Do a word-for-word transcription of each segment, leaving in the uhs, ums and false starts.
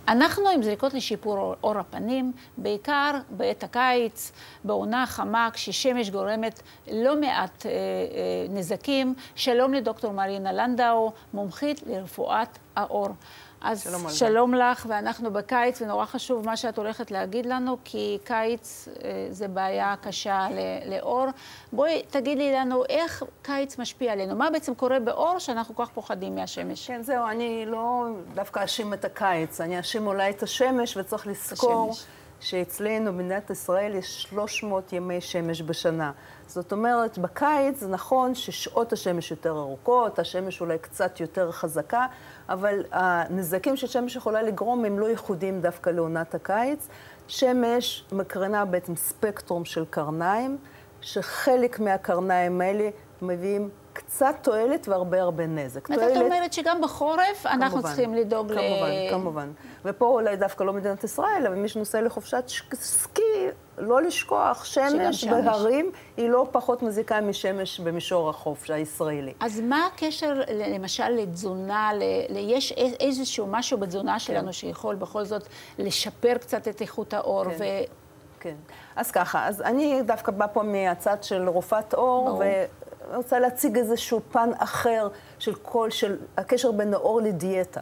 אנחנו עם זריקות לשיפור אור הפנים, בעיקר בעת הקיץ, בעונה חמה, כששמש גורמת לא מעט אה, אה, נזקים. שלום לדוקטור מרינה לנדאו, מומחית לרפואת העור. אז שלום, שלום לך, ואנחנו בקיץ, ונורא חשוב מה שאת הולכת להגיד לנו, כי קיץ אה, זה בעיה קשה לאור. בואי תגידי לנו איך קיץ משפיע עלינו, מה בעצם קורה באור שאנחנו כל כך פוחדים מהשמש. כן, זהו, אני לא דווקא אשים את הקיץ, אני אשים אולי את השמש, וצריך לזכור השמש. שאצלנו במדינת ישראל יש שלוש מאות ימי שמש בשנה. זאת אומרת, בקיץ זה נכון ששעות השמש יותר ארוכות, השמש אולי קצת יותר חזקה, אבל הנזקים ששמש יכולה לגרום הם לא ייחודיים דווקא לעונת הקיץ. שמש מקרנה בעצם ספקטרום של קרניים, שחלק מהקרניים האלה מביאים קצת תועלת והרבה הרבה נזק. את אומרת שגם בחורף אנחנו צריכים לדאוג ל... כמובן, כמובן. ופה אולי דווקא לא מדינת ישראל, אבל מי שנוסע לחופשת סקי, לא לשכוח, שמש בהרים היא לא פחות מזיקה משמש במישור החוף הישראלי. אז מה הקשר למשל לתזונה, יש איזשהו משהו בתזונה שלנו שיכול בכל זאת לשפר קצת את איכות האור ו... כן. אז ככה, אז אני דווקא באה פה מהצד של רופאת אור, ו... אני רוצה להציג איזשהו פן אחר של כל, של הקשר בין האור לדיאטה.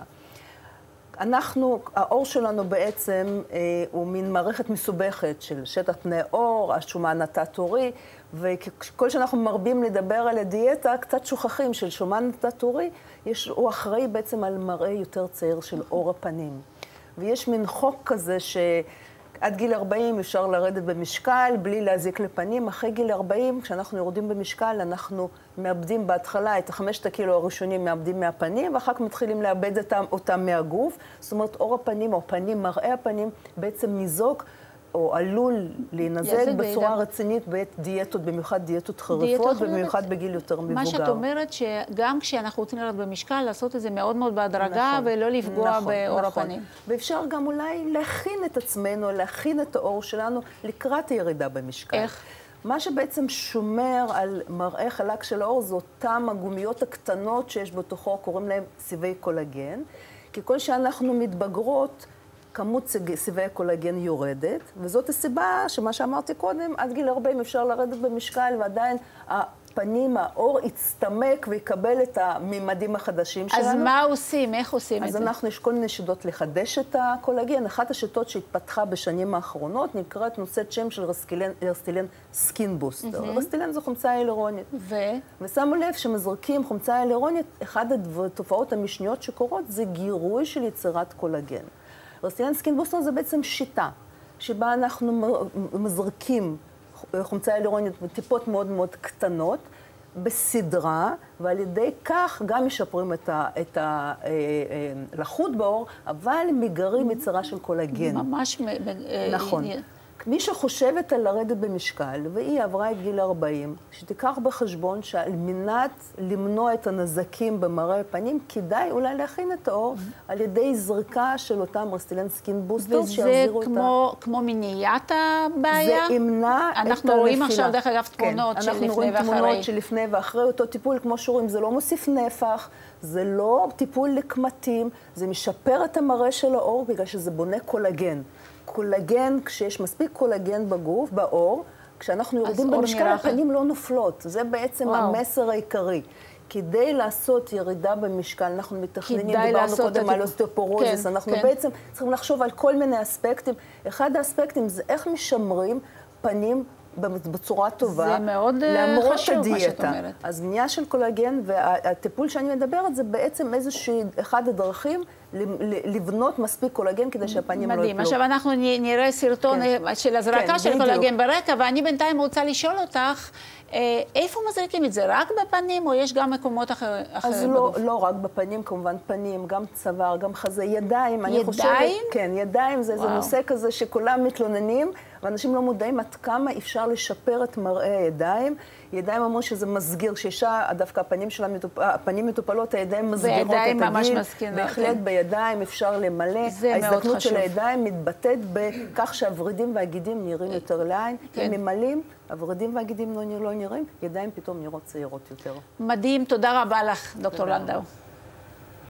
אנחנו, האור שלנו בעצם אה, הוא מין מערכת מסובכת של שטח פני אור, השומן התת-עורי, וכל שאנחנו מרבים לדבר על הדיאטה, קצת שוכחים של שומן התת-עורי, הוא אחראי בעצם על מראה יותר צעיר של אור הפנים. ויש מין חוק כזה ש... עד גיל ארבעים אפשר לרדת במשקל בלי להזיק לפנים. אחרי גיל ארבעים, כשאנחנו יורדים במשקל, אנחנו מאבדים בהתחלה את החמשת הקילו הראשונים מאבדים מהפנים, ואחר כך מתחילים לאבד אותם, אותם מהגוף. זאת אומרת, אור הפנים או פנים, מראה הפנים, בעצם ניזוק או עלול להינזק בצורה רצינית בעת דיאטות, במיוחד דיאטות חריפות, ובמיוחד בגיל יותר מבוגר. מה שאת אומרת שגם כשאנחנו רוצים לרדת במשקל, לעשות את זה מאוד מאוד בהדרגה, ולא לפגוע באור הפנים. ואפשר גם אולי להכין את עצמנו, להכין את האור שלנו לקראת הירידה במשקל. איך? מה שבעצם שומר על מראה חלק של האור, זה אותם הגומיות הקטנות שיש בתוכו, קוראים להם סיבי קולגן, כי כל שאנחנו מתבגרות, כמות סיבי הקולגן יורדת, וזאת הסיבה שמה שאמרתי קודם, עד גיל ארבעים אפשר לרדת במשקל, ועדיין הפנים, האור יצטמק ויקבל את הממדים החדשים שלנו. אז מה עושים? איך עושים את זה? אז אנחנו, יש כל מיני שיטות לחדש את הקולגן. אחת השיטות שהתפתחה בשנים האחרונות נקראת נושאת שם של רסטילן סקין בוסטר. רסטילן זו חומצה הילרונית. ו? ושמו לב שמזרקים חומצה הילרונית, אחת התופעות המשניות שקורות זה גירוי של יצירת קולגן. רסטילן סקין בוסטר זה בעצם שיטה, שבה אנחנו מזרקים חומצה הילרונית בטיפות מאוד מאוד קטנות, בסדרה, ועל ידי כך גם משפרים את, ה, את הלחות באור, אבל מגרים יצירה של קולגן. ממש... נכון. מי שחושבת על לרדת במשקל, והיא עברה את גיל ארבעים, שתיקח בחשבון שעל מנת למנוע את הנזקים במראה הפנים, כדאי אולי להכין את האור על ידי זריקה של אותם רסטילן סקין בוסטר, שיחזירו אותה. וזה כמו מניעת הבעיה? זה ימנע את הנפילה. אנחנו רואים עכשיו דרך אגב תמונות של לפני ואחרי. אנחנו רואים תמונות של לפני ואחרי אותו טיפול, כמו שרואים, זה לא מוסיף נפח, זה לא טיפול לקמטים, זה משפר את המראה של האור, בגלל שזה בונה קולגן. קולגן, כשיש מספיק קולגן בגוף, באור, כשאנחנו יורדים במשקל, הפנים לא נופלות. זה בעצם המסר העיקרי. כדי לעשות ירידה במשקל, אנחנו מתכננים, דיברנו קודם על אוסטאופורוזיס, אנחנו בעצם צריכים לחשוב על כל מיני אספקטים. אחד האספקטים זה איך משמרים פנים בצורה טובה, זה מאוד חשוב מה שאת אומרת. אז בנייה של קולגן והטיפול שאני מדברת זה בעצם איזושהי אחד הדרכים לבנות מספיק קולגן כדי שהפנים לא יפלו. מדהים. עכשיו אנחנו נראה סרטון של הזרקה של קולגן ברקע, ואני בינתיים רוצה לשאול אותך, איפה מזריקים את זה? רק בפנים או יש גם מקומות אחרים בגוף? אז לא רק בפנים, כמובן פנים, גם צוואר, גם חזה, ידיים. ידיים? כן, ידיים זה נושא כזה שכולם מתלוננים, ואנשים לא מודעים עד כמה אפשר לשפר את מראה הידיים. ידיים אמרו שזה מסגיר, שאישה, דווקא הפנים שלה, הפנים מטופלות, הידיים מסגירות את הגיל. ממש מסכינה. בהחלט בידיים אפשר למלא. ההזדקנות של הידיים מתבטאת בכך שהוורידים והגידים נראים יותר לעין. הם ממלאים, הוורידים והגידים לא נראים, ידיים פתאום נראות צעירות יותר. מדהים, תודה רבה לך, דוקטור לנדאו.